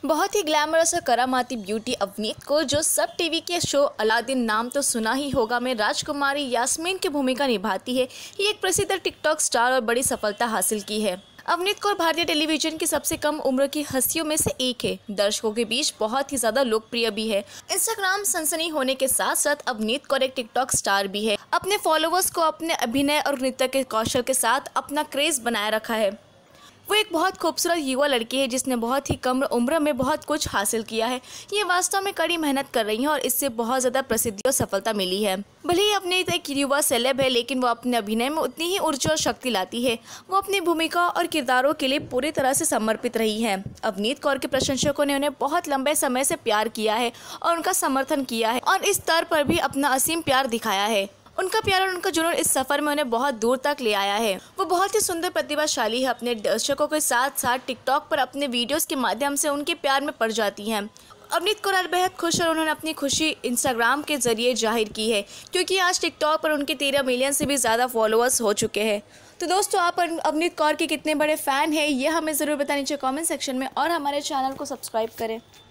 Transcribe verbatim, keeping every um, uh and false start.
बहुत ही ग्लैमरस और करामाती ब्यूटी अवनीत कौर, जो सब टीवी के शो अलादीन नाम तो सुना ही होगा में राजकुमारी यास्मीन की भूमिका निभाती है। ये एक प्रसिद्ध टिकटॉक स्टार और बड़ी सफलता हासिल की है। अवनीत कौर भारतीय टेलीविजन की सबसे कम उम्र की हस्तियों में से एक है। दर्शकों के बीच बहुत ही ज्यादा लोकप्रिय भी है। इंस्टाग्राम सनसनी होने के साथ साथ अवनीत कौर एक टिकटॉक स्टार भी है। अपने फॉलोअर्स को अपने अभिनय और नृत्य के कौशल के साथ अपना क्रेज बनाए रखा है। वो एक बहुत खूबसूरत युवा लड़की है जिसने बहुत ही कम उम्र में बहुत कुछ हासिल किया है। ये वास्तव में कड़ी मेहनत कर रही है और इससे बहुत ज़्यादा प्रसिद्धि और सफलता मिली है। भले ही अपनी एक युवा सेलेब है, लेकिन वो अपने अभिनय में उतनी ही ऊर्जा और शक्ति लाती है। वो अपनी भूमिका और किरदारों के लिए पूरी तरह से समर्पित रही है। अवनीत कौर के प्रशंसकों ने उन्हें बहुत लंबे समय से प्यार किया है और उनका समर्थन किया है और इस स्तर पर भी अपना असीम प्यार दिखाया है। उनका प्यार और उनका जुनून इस सफर में उन्हें बहुत दूर तक ले आया है। वो बहुत ही सुंदर प्रतिभाशाली है। अपने दर्शकों के साथ साथ टिकटॉक पर अपने वीडियोस के माध्यम से उनके प्यार में पड़ जाती हैं। अवनीत कौर बेहद खुश और उन्होंने अपनी खुशी इंस्टाग्राम के जरिए जाहिर की है, क्योंकि आज टिकटॉक पर उनके तेरह मिलियन से भी ज़्यादा फॉलोअर्स हो चुके हैं। तो दोस्तों, आप अवनीत कौर के कितने बड़े फ़ैन हैं ये हमें ज़रूर बताएं नीचे कमेंट सेक्शन में, और हमारे चैनल को सब्सक्राइब करें।